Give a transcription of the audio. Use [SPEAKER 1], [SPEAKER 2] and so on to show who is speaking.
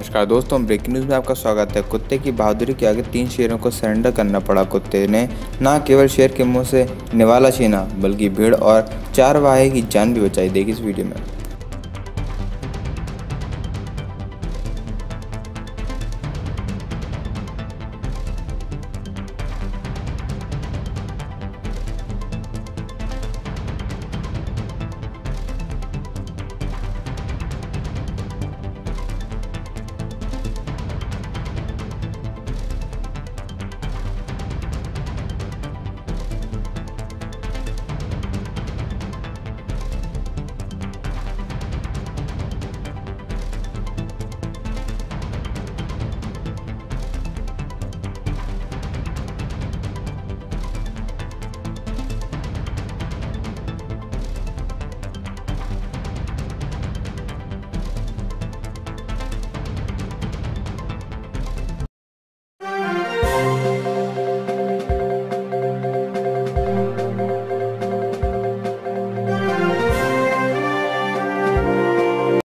[SPEAKER 1] नमस्कार दोस्तों, breaking news में आपका स्वागत है। कुत्ते की बहादुरी के आगे 3 शेरों को सरेंडर करना पड़ा। कुत्ते ने न केवल शेर के मुंह से निवाला छीना, बल्कि भीड़ और चारवाहे की जान भी बचाई। देखिए इस वीडियो में।